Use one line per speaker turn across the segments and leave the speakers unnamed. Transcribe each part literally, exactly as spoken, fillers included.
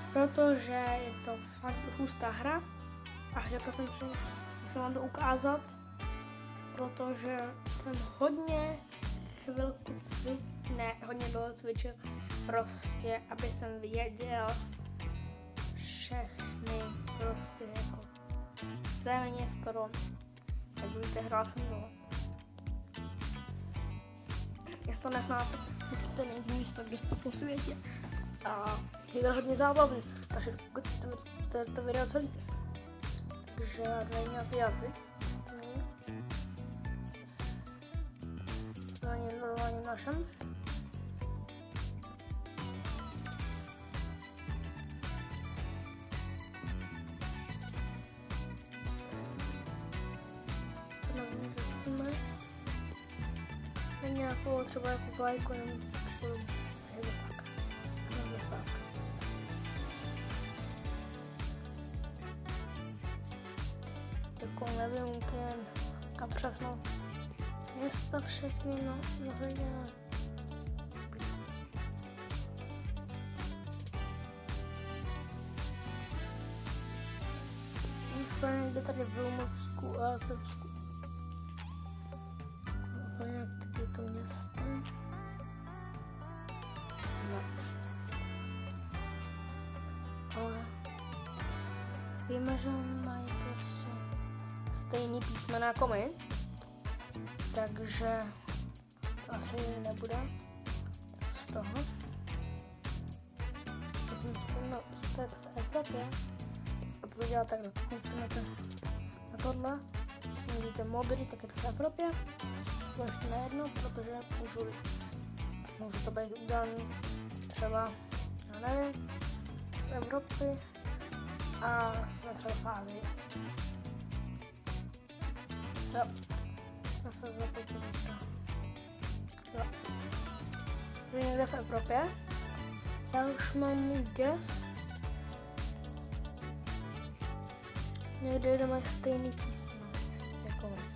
protože je to fakt hustá hra a řekl jsem si, že jsem vám to ukázat, protože jsem hodně chvilku cvičil, ne, hodně dlouho cvičil, prostě, aby jsem věděl všechny prostě jako země skoro, jak víte, hrál jsem dlouho. Jak to neznáte, to není místo, kde jste po světě. A je to hodně zábavný, takže pokud to, to video celý, že není nějaký jazyk, to není normálně našem. To nevím, kde jsme. Na nějakou třeba jako vlajku nebo něco takového. Je to tak. No zastávka. Jako nevím úplně kam přesnou města všechny, no, no hledě. Úplně někde tady v Rumundsku a Srbsku. To nějak taky to město. No. Ale víme, že mají prostě stejný písmena jako my, takže to asi nebude z toho. Já jsem vzpomněl, že to je v Evropě a to dělá takhle, pokud si na, na tohle, když vidíte modrý, tak je to v Evropě, to ještě nejedno, protože můžu, můžu to být udělaný třeba, já nevím, z Evropy a jsme třeba v Ázii. Jo. Já se zapojím. Jo. Jsme někde v Evropě. Já už mám můj guess. Někde jde mají stejný písmeno. Jako my.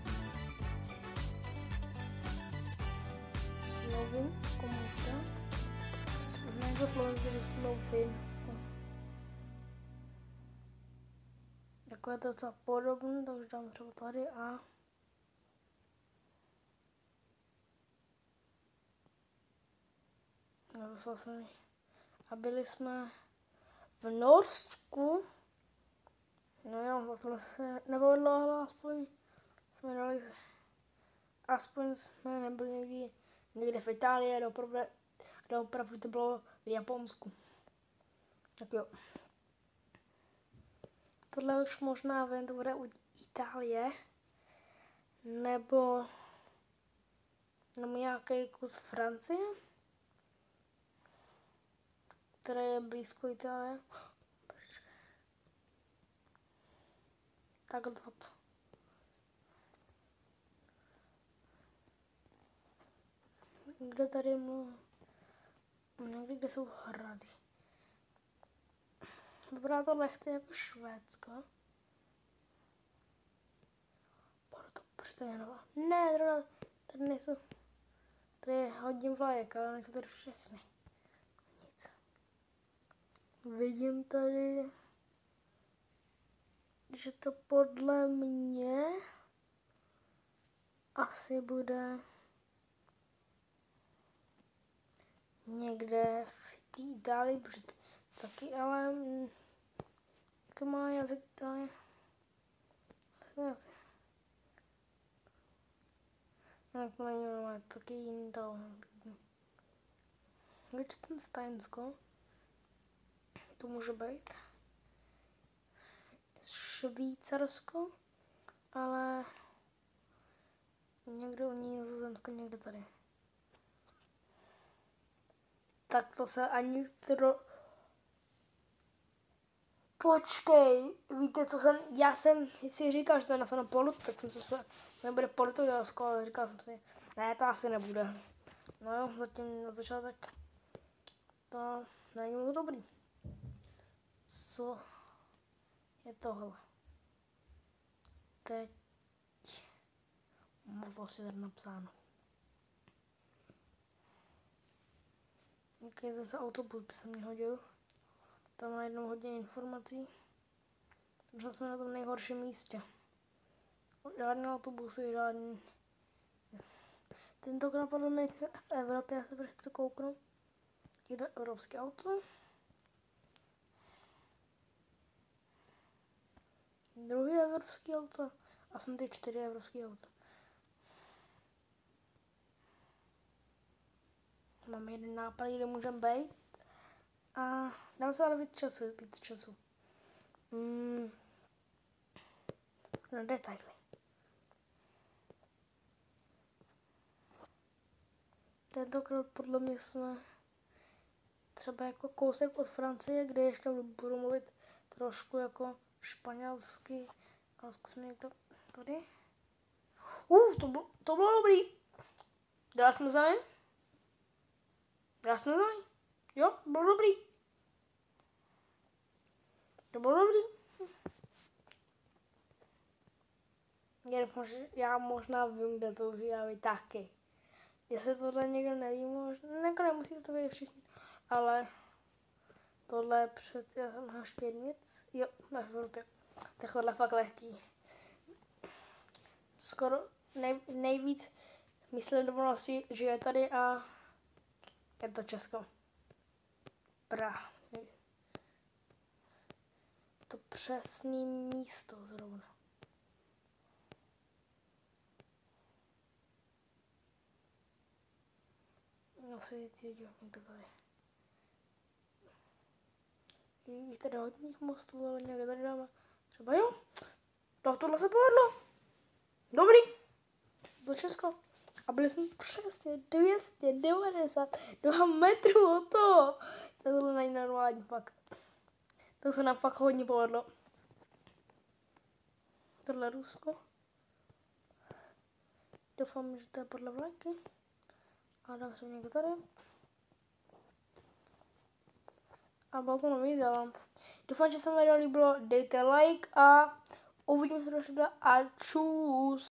Slovinsko možná. Ne to Slovensko, to Slovinsko. Jako je to docela podobné, takže dám třeba tady a vlastně. A byli jsme v Norsku. No jo, tohle se nepovedlo, ale aspoň jsme dali, aspoň jsme nebyli někdy, někde v Itálii, dopravdu, dopravdu to bylo v Japonsku. Tak jo. Tohle už možná vím, to bude u Itálie, nebo, nebo nějaký kus Francie, které je blízko Itálie. Tak dva. Kde tady mluví? Někdy, kde jsou hrady. Vypadá to lehce jako Švédsko. Porto, proč to je nová? Ne, zrovna, tady nejsou. Tady je hodně vlajek, ale nejsou tady všechny. Nic. Vidím tady, že to podle mě asi bude někde v té Itálii, protože taky, ale jaký má jazyk Itálie? No, to není normálně, taky jiný to. Lichtensteinsko. To může být. Švýcarsko, ale někde u Nizozemsko, někde tady. Tak to se ani tro... Počkej, víte, co jsem, já jsem si říkal, že to je na Polu, tak jsem se, nebude Portugalsko, ale říkal jsem si, ne, to asi nebude. No jo, zatím na začátek to není moc dobrý. Co je tohle? Teď to si tady napsáno. Jaký zase autobus by se mi hodil. tam najednou hodně informací. Takže jsme na tom nejhorším místě. Žádný autobusy, žádný... Tentokrát podle mě v Evropě, já se prostě kouknu. Jedno evropské auto. Druhý evropský auto. A jsem ty čtyři evropské auta. Máme jeden nápad, kde můžeme být. A dám se ale víc času, víc času. Mm. Na detaily. Tentokrát podle mě jsme třeba jako kousek od Francie, kde ještě budu mluvit trošku jako španělsky. Ale zkusím někdo tady. Uh, to, bylo, to bylo dobrý. Dala jsme zemi? Dala jsme zemi? Jo, bylo dobrý. To bylo dobrý. Já možná vím, kde to udělali taky. Jestli tohle někdo neví, možná, jako nemusíte to vědět všichni, ale tohle je před na štědnic, jo, na Evropě. Tak tohle je fakt lehký. Skoro nej, nejvíc myslivosti žije tady a je to Česko. Praha. To přesný místo zrovna. Asi vidět někdo tady. Je tady hodně mostů, ale někde tady dáme. Třeba jo. Tak tohle se povedlo. Dobrý. Do Česko. A byli jsme přesně dvě stě devadesát dva metrů od toho. Tohle není normální fakt. To se nám fakt hodně povedlo. Tohle Rusko. Doufám, že to je podle vlajky. A dám se někdo tady. A byl to Nový Zéland. Doufám, že se vám video líbilo. Dejte like a uvidíme se do a čus.